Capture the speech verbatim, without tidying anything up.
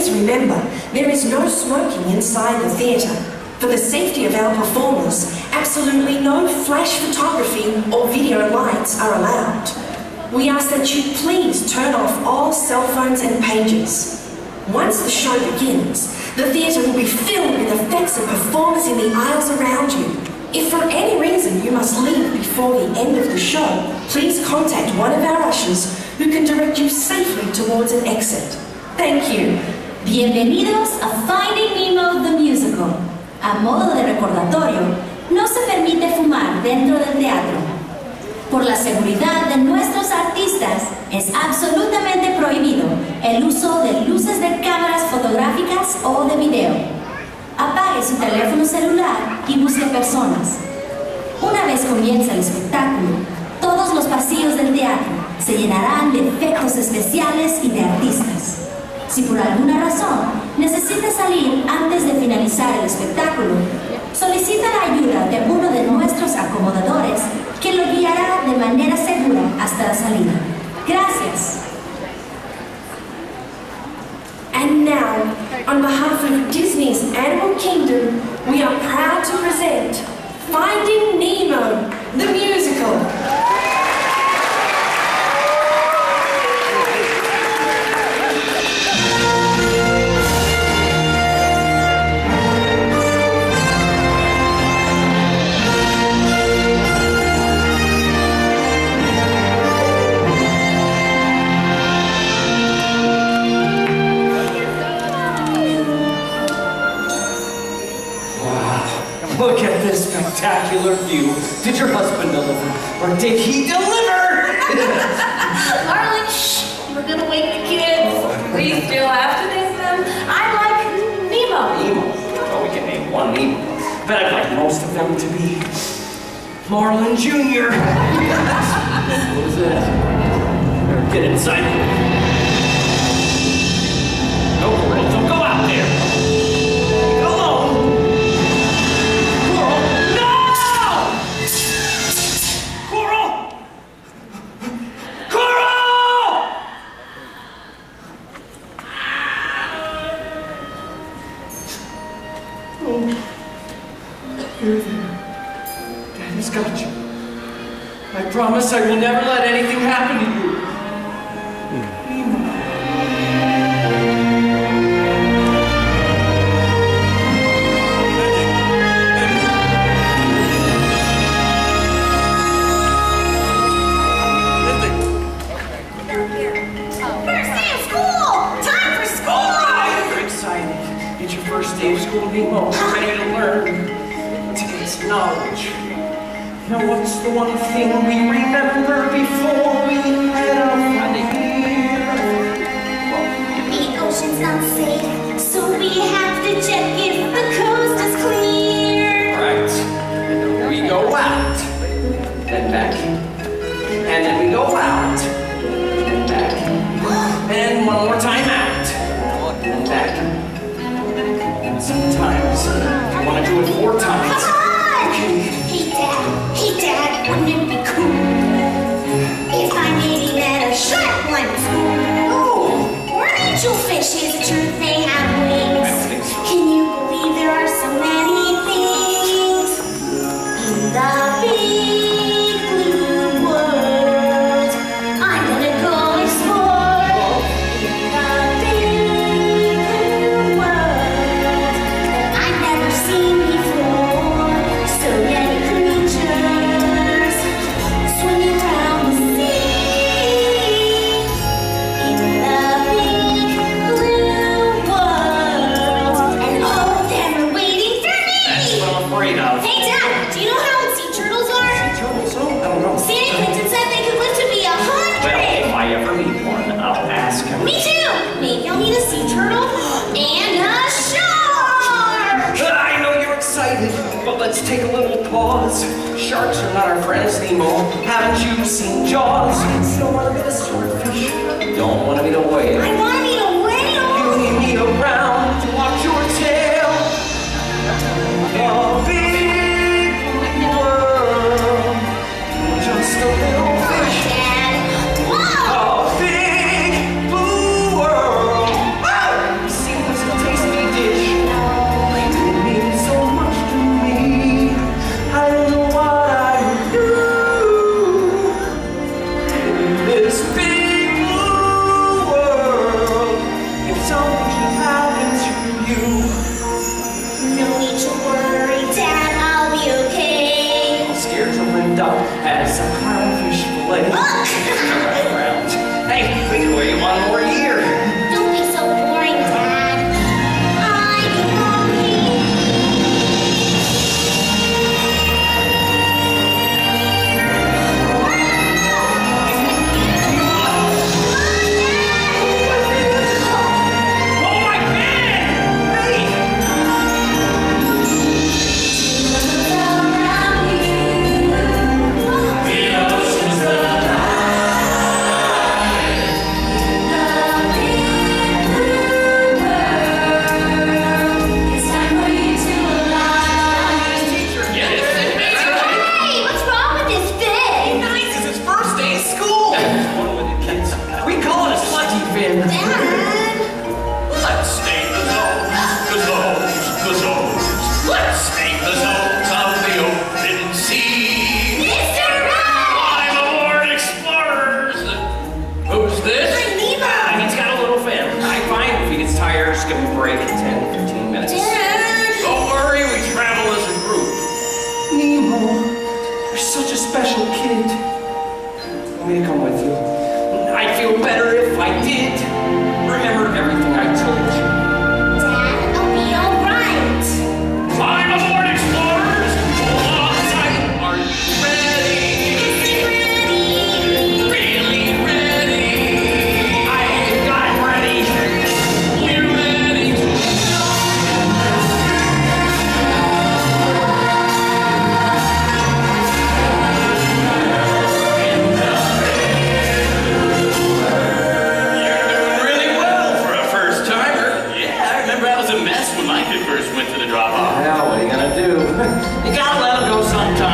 please remember, there is no smoking inside the theatre. For the safety of our performers, absolutely no flash photography or video lights are allowed. We ask that you please turn off all cell phones and pagers. Once the show begins, the theatre will be filled with effects of performers in the aisles around you. If for any reason you must leave before the end of the show, please contact one of our ushers who can direct you safely towards an exit. Thank you. Bienvenidos a Finding Nemo the Musical. A modo de recordatorio, no se permite fumar dentro del teatro. Por la seguridad de nuestros artistas, es absolutamente prohibido el uso de luces de cámaras fotográficas o de video. Apague su teléfono celular y busque personas. Una vez comienza el espectáculo, todos los pasillos del teatro se llenarán de efectos especiales y de artistas. Si por alguna razón necesita salir antes de finalizar el espectáculo, solicita la ayuda de uno de nuestros acomodadores que lo guiará de manera segura hasta la salida. Gracias. And now, on behalf of Disney's Animal Kingdom, we are proud to present Finding Nemo, the musical. Look at this spectacular view. Did your husband deliver? Or did he deliver? Marlon, shh! We're gonna wake the kids. We still have to miss them. I like Nemo. Nemo? Oh, we can name one Nemo. But I'd like most of them to be Marlin Junior What is it? Better get inside. No, girls, don't go out there. You're there. Daddy's got you. I promise I will never let anything happen to you. First day of school! Time for school! You're excited. It's your first day of school, Nemo. You're ready to learn. Today's knowledge. Now what's the one thing we remember before we head out of here? The ocean's not safe, so we have to check if the coast is clear. Right. And then we go out. Then back. And then we go out. And back. And one more time out. And back. And sometimes I want to do it four times. Come on! Okay. Hey Dad, hey Dad, wouldn't it be cool if I maybe met a shark one too? Oh! Or an angelfish, is it true they have wings? I don't think so. Can you believe there are so many things in the big blue world? I'm gonna go explore in the big blue world that I've never seen before. So many creatures swimming around the sea in the big blue world, and all of them are waiting for That's me. what I'm afraid of. Hey Dad, do you know how old sea turtles are? Turtles? Oh, I don't know. Sandy Clinton said they could live to be a Well, hundred. if I ever meet one, I'll ask him. Me too. Maybe I'll meet a sea turtle and a shark. I know you're excited, but let's take a little pause. Sharks are not our friends, Nemo. Haven't you seen Jaws? You don't want to meet a swordfish. You don't want to meet a whale. I want to meet a whale. You need me around to watch your tail. A big world, just a little fish. Dad. Whoa. A big blue world. Oh, you see wait one more year. Don't be so boring, Dad. I belong here. Oh my man! Hey! It's time for you to alive. Hey, what's wrong with this thing? Nice, it's his first day of school! One with the kids. We call it a slutty fin. Dad. Let's state the zones, the zones, the zones. Let's state the zones of the open sea. Mister Ryan! I'm aboard explorers. Who's this? Ah, he's got a little fin. I find if he gets tired, just give him a break in ten, fifteen minutes. Dad. Don't worry, we travel as a group. Nemo, you're such a special kid. Want me to come with you? I'd feel better if I did. Remember everything I told you. Dad, I'll be all right. Climb aboard, explorers. Hold on tight. Are you ready? Really ready? I got ready. We're ready to really well for a first timer. Yeah, I remember I was a mess when my kid first went to the drop off. Now, what are you gonna do? You gotta let him go sometime.